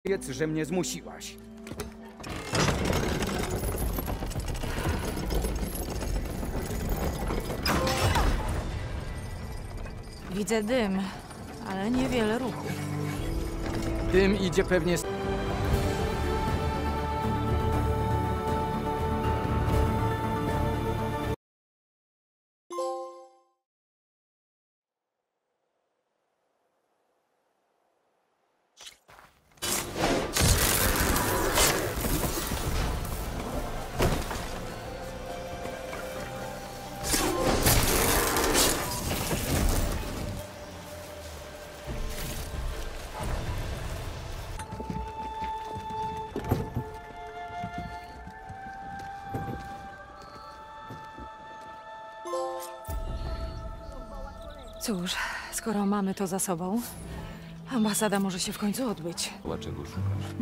Powiedz, że mnie zmusiłaś. Widzę dym, ale niewiele ruchu. Dym idzie pewnie z... Cóż, skoro mamy to za sobą, ambasada może się w końcu odbyć. Dlaczego szukasz?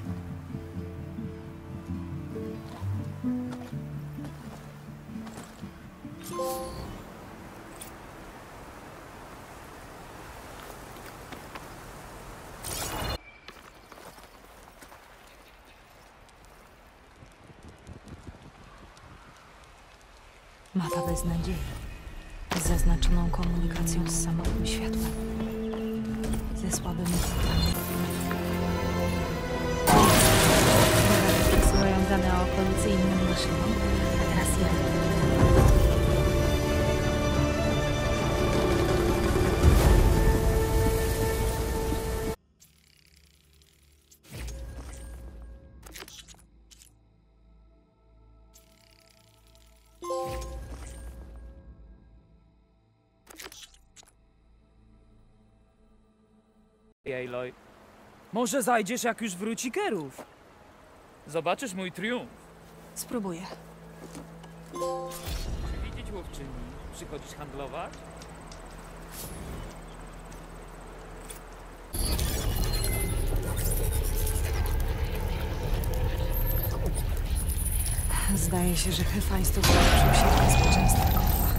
Mapa bez nadziei. Z zaznaczoną komunikacją z samotnym światłem. Ze słabymi kontaktami. Wysyłają dane o okolicy innym maszynom, a teraz ja. Aloy. Może zajdziesz, jak już wróci Kerów. Zobaczysz mój triumf. Spróbuję. Czy widzieć łowczyni? Przychodzisz handlować? Zdaje się, że Hefajstów zobaczył się bezpieczeństwa kotła.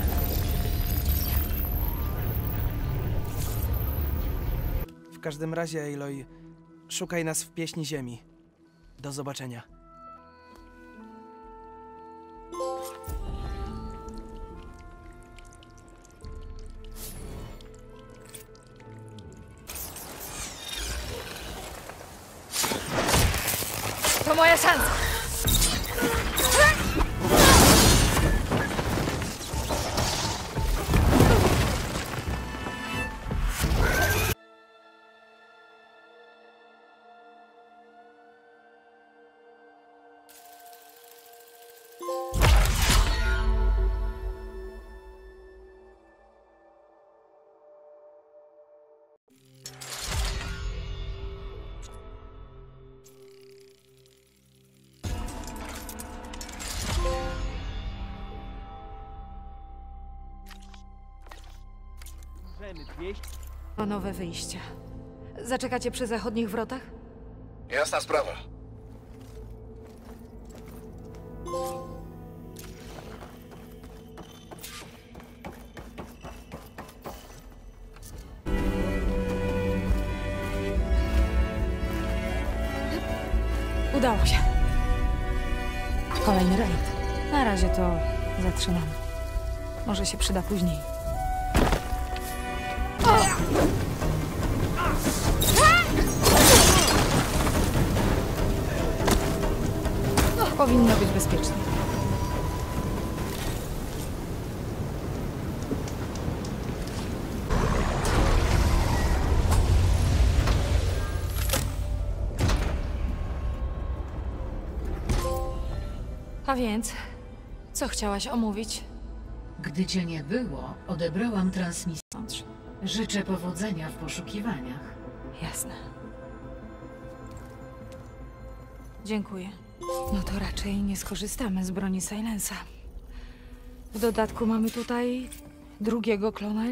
W każdym razie, Aloy, szukaj nas w Pieśni Ziemi. Do zobaczenia. To moja szansa! To nowe wyjście. Zaczekacie przy zachodnich wrotach? Jasna sprawa. Udało się. Kolejny rajd. Na razie to zatrzymamy. Może się przyda później. Powinno być bezpiecznie. A więc, co chciałaś omówić? Gdy cię nie było, odebrałam transmisję. Życzę powodzenia w poszukiwaniach. Jasne. Dziękuję. No to raczej nie skorzystamy z broni Silensa. W dodatku mamy tutaj drugiego klona.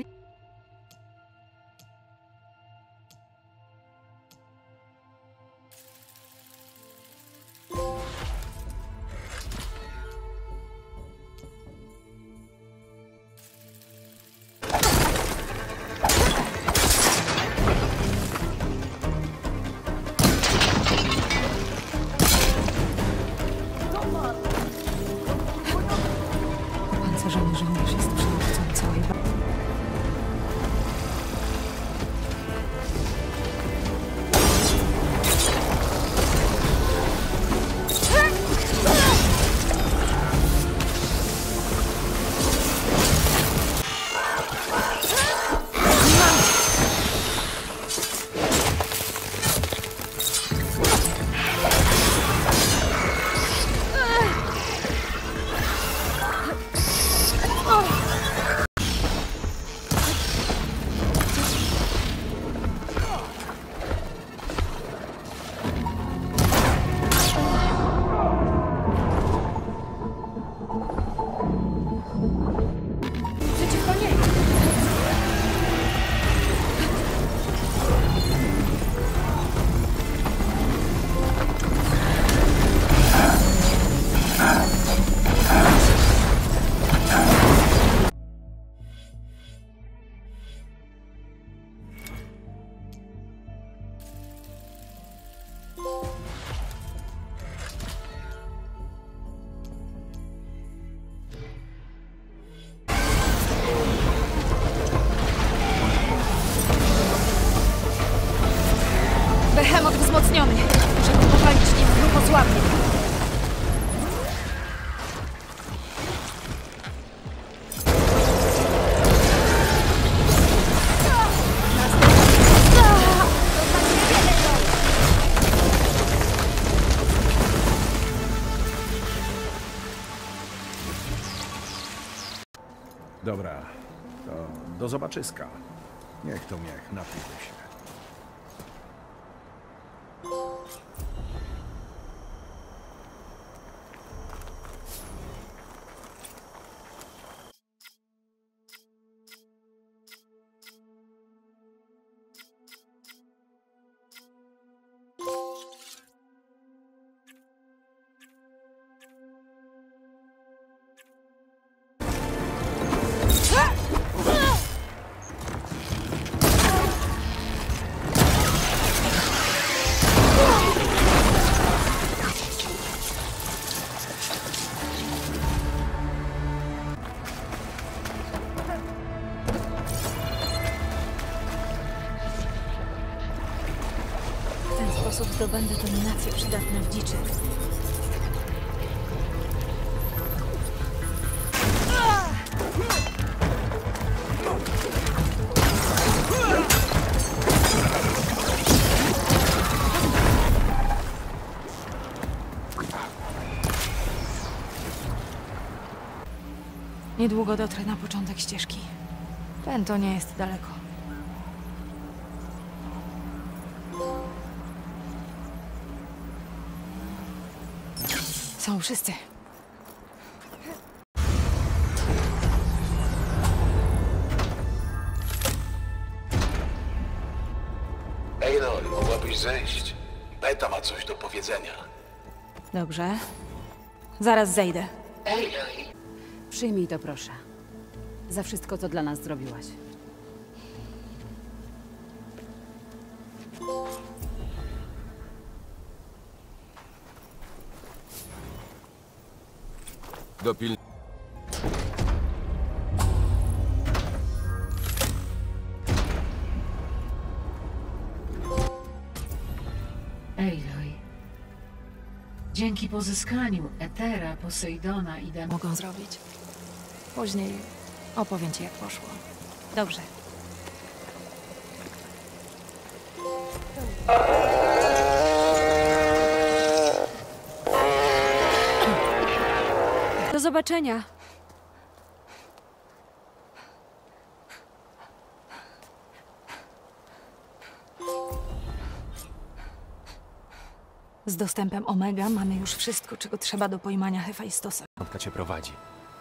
spóźniony. Muszę go powalić, nim grubo złapie. Dobra, to do zobaczyska. Niech to niech, napijmy się. W ten sposób zdobędę dominację przydatne w dziczy. Niedługo dotrę na początek ścieżki. Ten to nie jest daleko. Są wszyscy. Aloy, mogłabyś zejść. Beta ma coś do powiedzenia. Dobrze. Zaraz zejdę. Aloy, Przyjmij to, proszę. Za wszystko, co dla nas zrobiłaś. Dopil... Aloy. Dzięki pozyskaniu Etera, Posejdona i Dem... Mogą zrobić. Później opowiem ci, jak poszło. Dobrze. Do zobaczenia. Z dostępem Omega mamy już wszystko, czego trzeba do pojmania Hefajstosa. Matka cię prowadzi.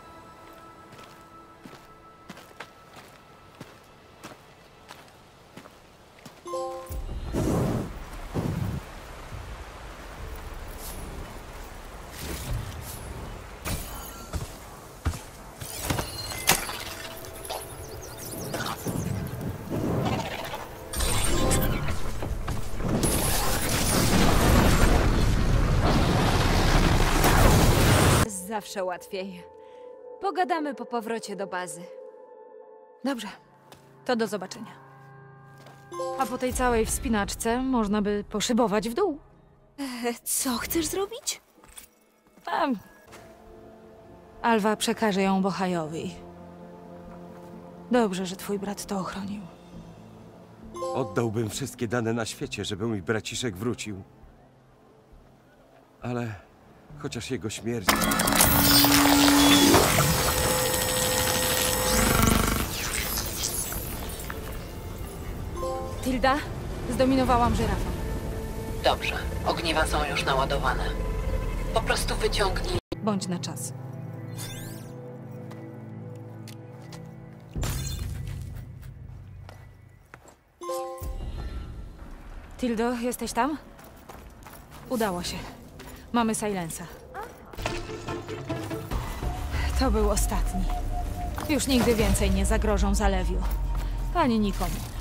Zawsze łatwiej. Pogadamy po powrocie do bazy. Dobrze. To do zobaczenia. A po tej całej wspinaczce można by poszybować w dół. Co chcesz zrobić? Alwa przekaże ją Bohajowi. Dobrze, że twój brat to ochronił. Oddałbym wszystkie dane na świecie, żeby mój braciszek wrócił. Ale chociaż jego śmierć... Tilda, zdominowałam żyrafę. Dobrze, ogniwa są już naładowane. Po prostu wyciągnij. Bądź na czas. Tildo, jesteś tam? Udało się. Mamy Silensa. To był ostatni. Już nigdy więcej nie zagrożą Zalewiu. Ani nikomu.